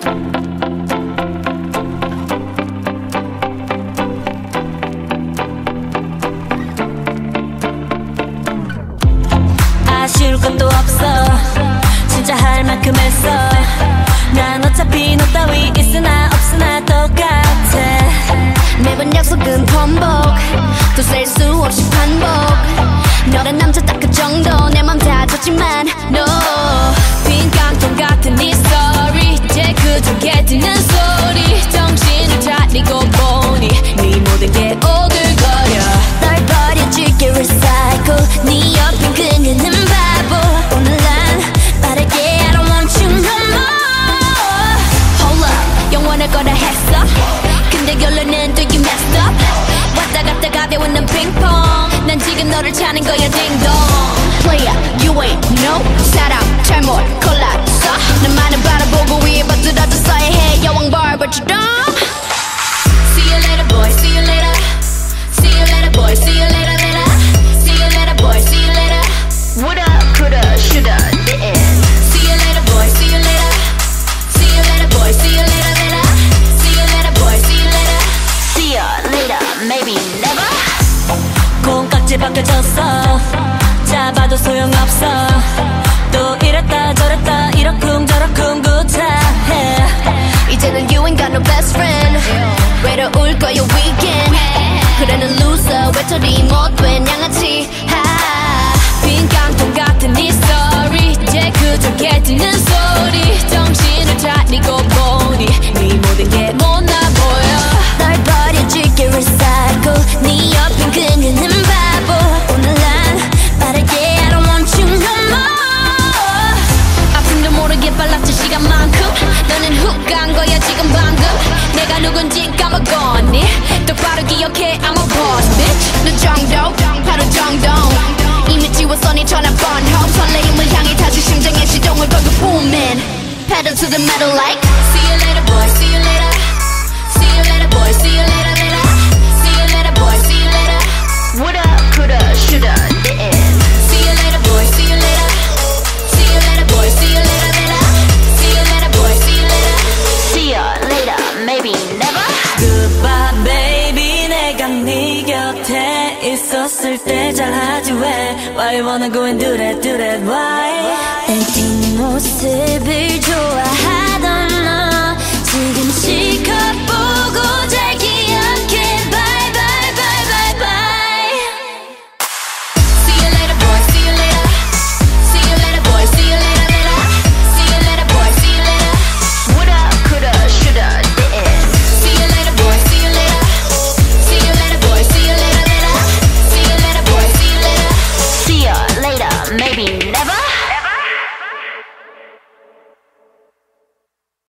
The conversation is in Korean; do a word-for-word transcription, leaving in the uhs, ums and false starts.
아쉬울 것도 없어 진짜 할 만큼 했어 난 어차피 너 따위 있으나 없으나 똑같아 매번 약속은 번복 또 셀 수 없이 반복 너란 남자 딱 그 정도 내 맘 다 줬지만 no 빈 깡통 같은 네 story 이제 그저 개뜨는 소리 정신을 차리고 보니 네 모든 게 오글거려 널 버려줄게 recycle 네 옆엔 그녀는 바보 오늘 난 빠르게 I don't want you no more hold up 영원할 거라 했어 근데 결론은 do you messed up 왔다 갔다 가벼운 핑퐁 난 지금 너를 찾는 거야 딩동 Player you ain't no 사람 잘못 골랐어 나만을 바라보고 위에 버들어졌어야 해 여왕 bar but you don't See you later boy see you later See you later boy see you later later See you later boy see you later Woulda coulda shoulda didn't See you later boy see you later See you later boy see you later later See you later boy see you later See you later maybe never 콩깍지 벗겨졌어 잡아도 소용없어 또 이랬다 저랬다 이러쿵저러쿵 구차해 이제는 you ain't got no best friend 외로울 거야 weekend 그래 넌 loser 외톨이 못된 양아치 빈 깡통 같은 네 story 이제 그저 개뜨는 소리 정신을 차리고 보니 네 모든 게 못나 보여 널 버려줄게 recycle 네 옆엔 그녀는 바보 오늘 난 빠르게 I don't want you no more 아픔도 모르게 빨랐지 시간만큼 너는 훅 간 거야 지금 방금 내가 누군지 까먹었니 똑바로 기억해 I'm a boss bitch 너 정도 바로 정도 이미 지웠어 네 전화 번호 설레임을 향해 다시 심장의 시동을 걸고 booming pedal to the metal like See you later boy see you later See you later boy see you later later See you later boy see you later Woulda coulda shoulda didn't See you later boy see you later See you later boy see you later later See you later boy see you later See you later maybe never Goodbye baby 내가 네 곁에 있었을 때 잘하지 왜 Why you wanna go and do that do that why 난 뒷모습을 좋아하던 너 지금 실컷 보고 잘 기억해 Bye bye bye bye bye See you later boy see you later See you later boy see you later later See you later boy see you later Woulda coulda shoulda didn't See you later boy see you later See you later boy see you later later See you later boy see you later See you later maybe never